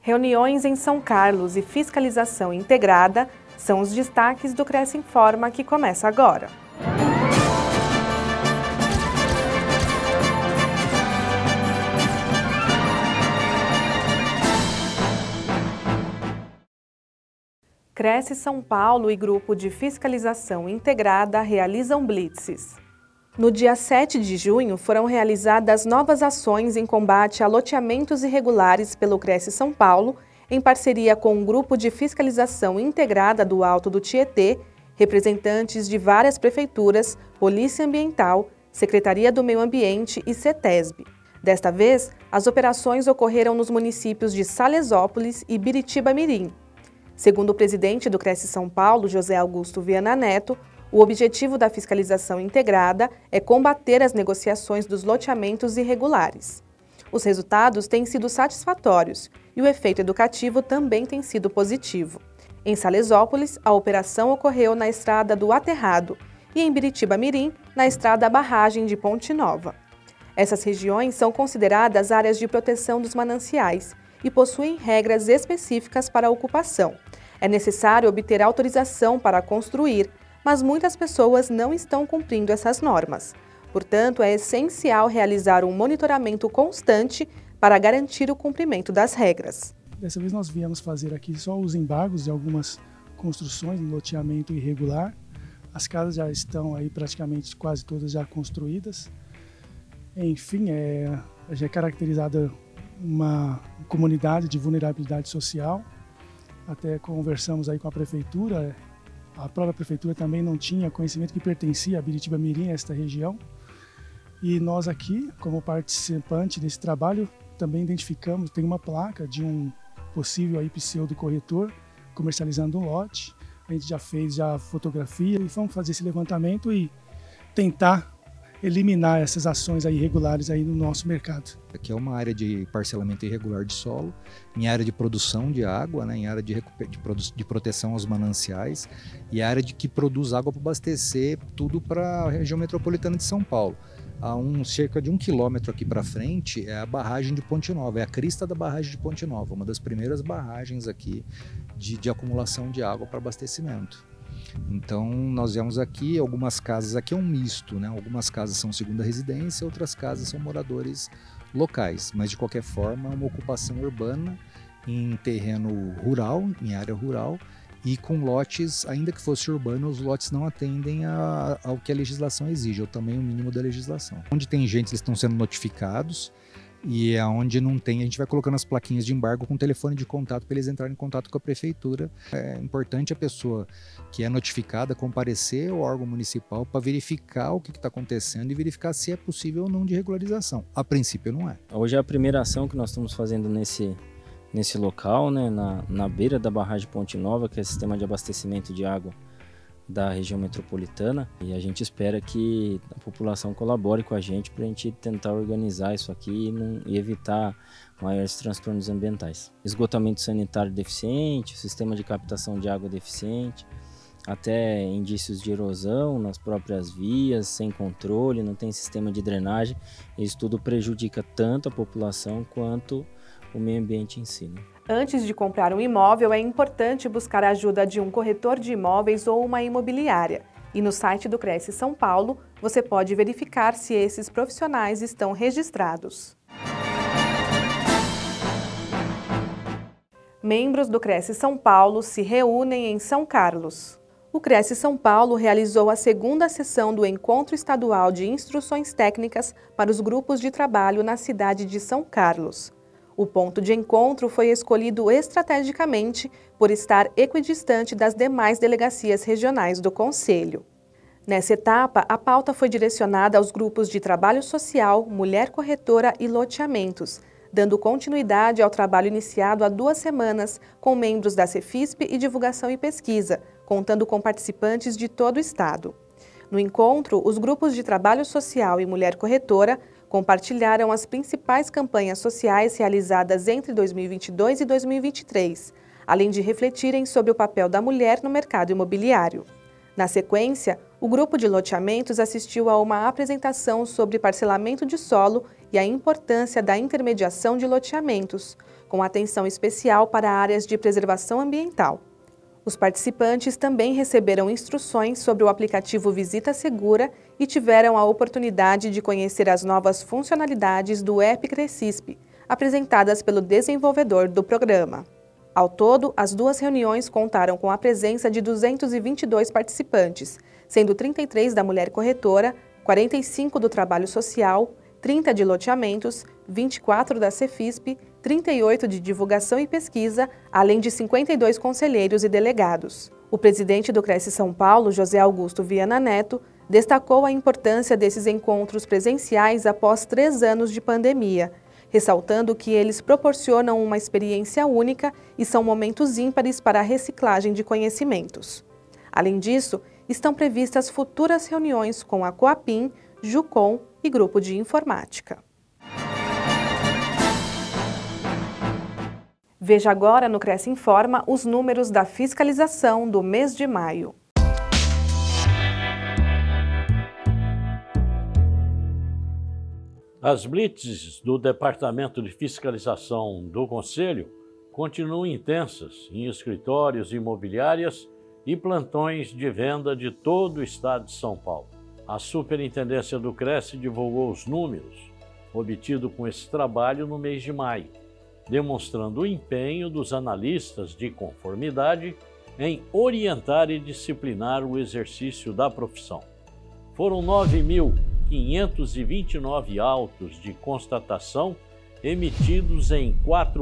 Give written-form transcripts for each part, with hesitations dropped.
Reuniões em São Carlos e fiscalização integrada são os destaques do Cresce Informa, que começa agora. Cresce São Paulo e Grupo de Fiscalização Integrada realizam blitzes. No dia 7 de junho, foram realizadas novas ações em combate a loteamentos irregulares pelo Cresce São Paulo, em parceria com o Grupo de Fiscalização Integrada do Alto do Tietê, representantes de várias prefeituras, Polícia Ambiental, Secretaria do Meio Ambiente e CETESB. Desta vez, as operações ocorreram nos municípios de Salesópolis e Biritiba-Mirim. Segundo o presidente do Cresce São Paulo, José Augusto Viana Neto, o objetivo da fiscalização integrada é combater as negociações dos loteamentos irregulares. Os resultados têm sido satisfatórios e o efeito educativo também tem sido positivo. Em Salesópolis, a operação ocorreu na estrada do Aterrado e em Biritiba-Mirim, na estrada Barragem de Ponte Nova. Essas regiões são consideradas áreas de proteção dos mananciais e possuem regras específicas para a ocupação. É necessário obter autorização para construir, mas muitas pessoas não estão cumprindo essas normas. Portanto, é essencial realizar um monitoramento constante para garantir o cumprimento das regras. Dessa vez nós viemos fazer aqui só os embargos de algumas construções no loteamento irregular. As casas já estão aí praticamente quase todas já construídas. Enfim, já é caracterizada uma comunidade de vulnerabilidade social. Até conversamos aí com a prefeitura. A própria prefeitura também não tinha conhecimento que pertencia a Biritiba-Mirim, esta região. E nós aqui, como participante desse trabalho, também identificamos, tem uma placa de um possível aí pseudo-corretor comercializando um lote. A gente já fez fotografia e vamos fazer esse levantamento e tentar eliminar essas ações aí irregulares aí no nosso mercado. Aqui é uma área de parcelamento irregular de solo, em área de produção de água, né, em área de proteção aos mananciais e área que produz água para abastecer tudo para a região metropolitana de São Paulo. A cerca de 1 quilômetro aqui para frente é a barragem de Ponte Nova, é a crista da barragem de Ponte Nova, uma das primeiras barragens aqui de acumulação de água para abastecimento. Então nós vemos aqui, algumas casas, aqui é um misto, né? Algumas casas são segunda residência, outras casas são moradores locais, mas de qualquer forma é uma ocupação urbana em terreno rural, em área rural, e com lotes, ainda que fosse urbano, os lotes não atendem ao que a legislação exige, ou também o mínimo da legislação. Onde tem gente, eles estão sendo notificados, e aonde não tem, a gente vai colocando as plaquinhas de embargo com telefone de contato para eles entrarem em contato com a prefeitura. É importante a pessoa que é notificada comparecer ao órgão municipal para verificar o que está acontecendo e verificar se é possível ou não de regularização. A princípio não é. Hoje é a primeira ação que nós estamos fazendo nesse local, né, na beira da barragem Ponte Nova, que é o sistema de abastecimento de água da região metropolitana, e a gente espera que a população colabore com a gente para a gente tentar organizar isso aqui e evitar maiores transtornos ambientais. Esgotamento sanitário deficiente, sistema de captação de água deficiente, até indícios de erosão nas próprias vias, sem controle, não tem sistema de drenagem. Isso tudo prejudica tanto a população quanto o meio ambiente em si, né? Antes de comprar um imóvel, é importante buscar a ajuda de um corretor de imóveis ou uma imobiliária. E no site do Cresce São Paulo, você pode verificar se esses profissionais estão registrados. Membros do Cresce São Paulo se reúnem em São Carlos. O Cresce São Paulo realizou a segunda sessão do Encontro Estadual de Instruções Técnicas para os grupos de trabalho na cidade de São Carlos. O ponto de encontro foi escolhido estrategicamente por estar equidistante das demais delegacias regionais do Conselho. Nessa etapa, a pauta foi direcionada aos grupos de trabalho social, mulher corretora e loteamentos, dando continuidade ao trabalho iniciado há 2 semanas com membros da Cefisp e Divulgação e Pesquisa, contando com participantes de todo o estado. No encontro, os grupos de trabalho social e mulher corretora compartilharam as principais campanhas sociais realizadas entre 2022 e 2023, além de refletirem sobre o papel da mulher no mercado imobiliário. Na sequência, o grupo de loteamentos assistiu a uma apresentação sobre parcelamento de solo e a importância da intermediação de loteamentos, com atenção especial para áreas de preservação ambiental. Os participantes também receberam instruções sobre o aplicativo Visita Segura e tiveram a oportunidade de conhecer as novas funcionalidades do app Crescisp, apresentadas pelo desenvolvedor do programa. Ao todo, as 2 reuniões contaram com a presença de 222 participantes, sendo 33 da mulher corretora, 45 do trabalho social, 30 de loteamentos, 24 da Cefisp, 38 de divulgação e pesquisa, além de 52 conselheiros e delegados. O presidente do Cresce São Paulo, José Augusto Viana Neto, destacou a importância desses encontros presenciais após 3 anos de pandemia, ressaltando que eles proporcionam uma experiência única e são momentos ímpares para a reciclagem de conhecimentos. Além disso, estão previstas futuras reuniões com a Coapim, Jucom e Grupo de Informática. Veja agora no Cresce Informa os números da fiscalização do mês de maio. As blitzes do Departamento de Fiscalização do Conselho continuam intensas em escritórios, imobiliárias e plantões de venda de todo o estado de São Paulo. A Superintendência do Cresce divulgou os números obtidos com esse trabalho no mês de maio, demonstrando o empenho dos analistas de conformidade em orientar e disciplinar o exercício da profissão. Foram 9.529 autos de constatação emitidos em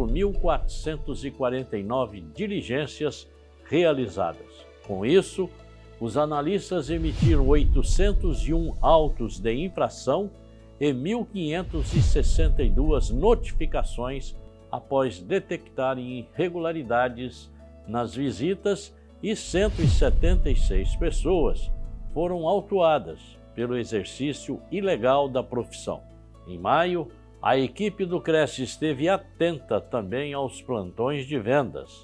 4.449 diligências realizadas. Com isso, os analistas emitiram 801 autos de infração e 1.562 notificações após detectarem irregularidades nas visitas e 176 pessoas foram autuadas pelo exercício ilegal da profissão. Em maio, a equipe do Cresce esteve atenta também aos plantões de vendas.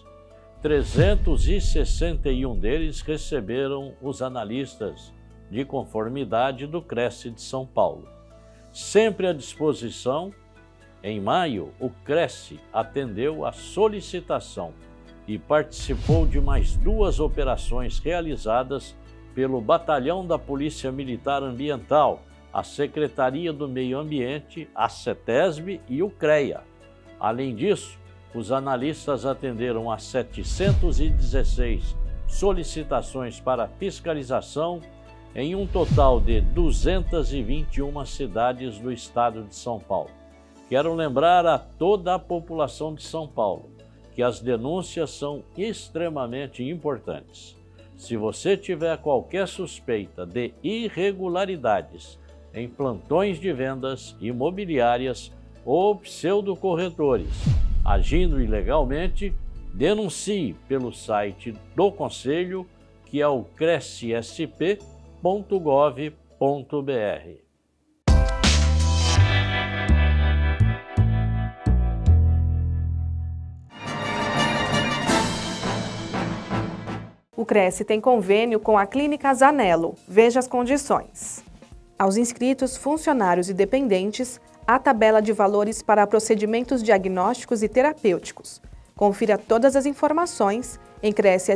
361 deles receberam os analistas de conformidade do Cresce de São Paulo. Sempre à disposição, em maio, o Cresce atendeu a solicitação e participou de mais 2 operações realizadas pelo Batalhão da Polícia Militar Ambiental, a Secretaria do Meio Ambiente, a CETESB e o CREA. Além disso, os analistas atenderam a 716 solicitações para fiscalização em um total de 221 cidades do estado de São Paulo. Quero lembrar a toda a população de São Paulo que as denúncias são extremamente importantes. Se você tiver qualquer suspeita de irregularidades em plantões de vendas imobiliárias ou pseudocorretores agindo ilegalmente, denuncie pelo site do Conselho, que é o crescsp.gov.br. O Cresce tem convênio com a Clínica Zanello. Veja as condições. Aos inscritos, funcionários e dependentes, há tabela de valores para procedimentos diagnósticos e terapêuticos. Confira todas as informações em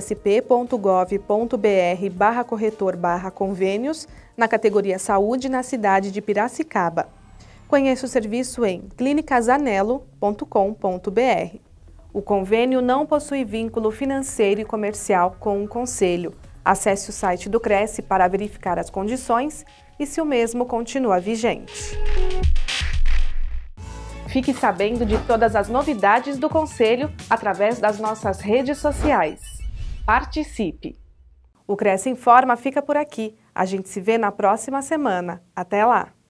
crescsp.gov.br/corretor/convênios na categoria Saúde na cidade de Piracicaba. Conheça o serviço em clinicazanello.com.br. O convênio não possui vínculo financeiro e comercial com o Conselho. Acesse o site do Cresce para verificar as condições e se o mesmo continua vigente. Fique sabendo de todas as novidades do Conselho através das nossas redes sociais. Participe! O Cresce Informa fica por aqui. A gente se vê na próxima semana. Até lá!